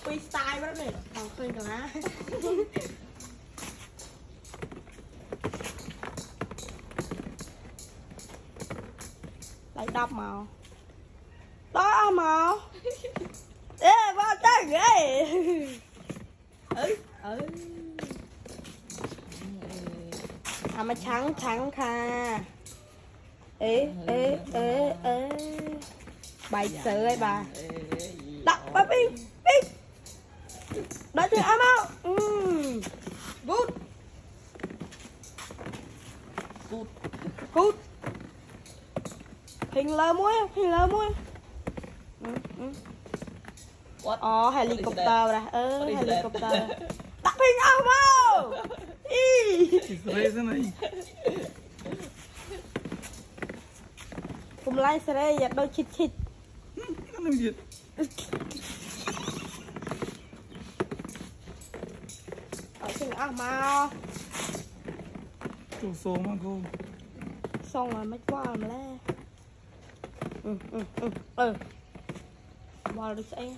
freestyle đó này còn khơi rồi á lại đập màu đó màu ê vào tay ghê mà trắng trắng kha ê bài sự ấy bà đặt bà pin đó thì ăn mau good hình lơ muối helicopter ra helicopter đặt hình ăn mau cùng lai sợi giật đôi chít ở trên ăn mau số mà cô xong rồi mới qua làm lẽ vào được sẽ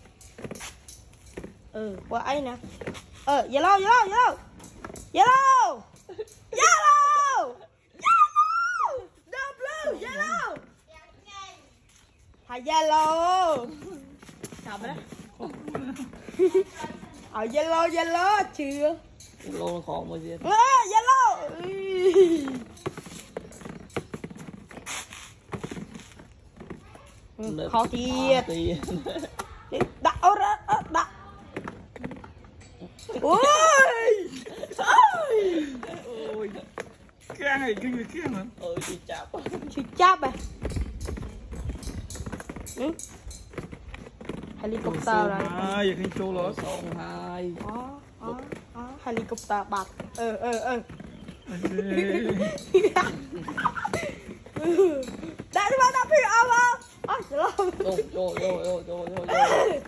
qua ấy nè yellow no blue yellow yellow sao vậy yellow chưa yellow khó mà gì yellow khó thiệt đặt đặt ôi cái này kinh người kia mà chị chắp à helicopter rồi giờ kinh châu nó sông hai helicopter bạc đã đi vào đập phi ao không vô